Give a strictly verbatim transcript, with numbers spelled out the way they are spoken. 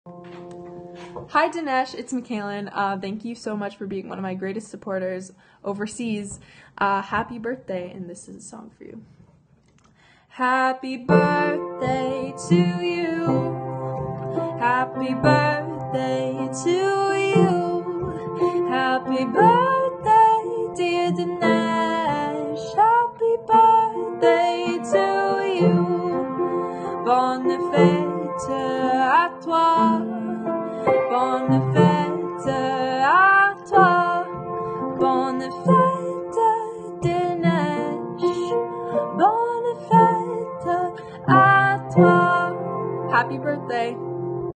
Hi Dinesh, it's Mikalyn. Uh, thank you so much for being one of my greatest supporters overseas. Uh, happy birthday, and this is a song for you. Happy birthday to you. Happy birthday to you. Happy birthday, dear Dinesh. Happy birthday to you. Bonne fête à toi. Bonne fête à toi. Bonne fête, Dinesh. Bonne fête à toi. Happy birthday.